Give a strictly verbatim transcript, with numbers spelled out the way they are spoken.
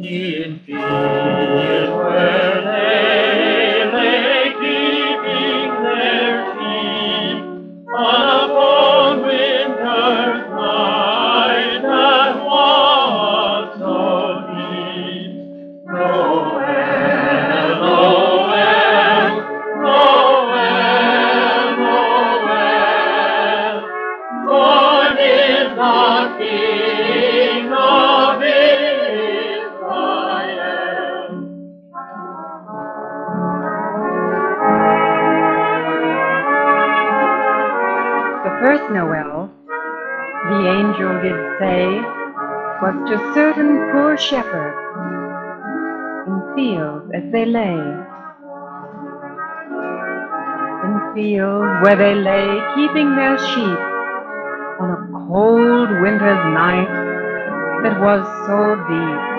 In fields where they lay keeping their sheep on a cold winter's night that was so deep. Noel, Noel, Noel, Noel, born is the King of Israel. The first Noel, the angel did say, was to certain poor shepherds in fields as they lay. In fields where they lay keeping their sheep on a cold winter's night that was so deep.